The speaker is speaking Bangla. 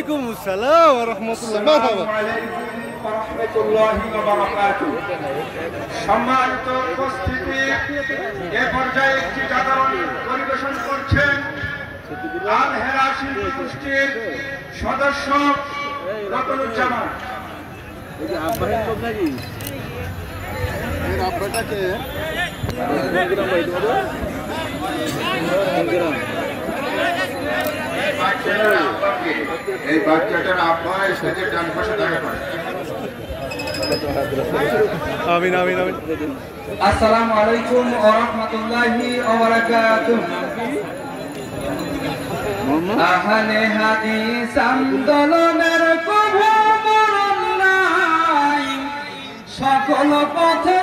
ওয়ালাইকুম আসসালাম ওয়া রাহমাতুল্লাহ। মারহাবা। সম্মানিত উপস্থিতি, এ পর্যায়ে একটি জাগরণ পরিবেশন করছেন আল হেরা শিল্পী গোষ্ঠীর সদস্য রতনুজ্জামান। এই বাচ্চাটার আব্বা স্টেজের ডান পাশে দেখা করে। আমিন আমিন আমিন। আসসালামু আলাইকুম ওয়া রাহমাতুল্লাহি ওয়া বারাকাতুহু। আহলে হাদিস আন্দোলনের কবু মরণ নাই, সকল পথে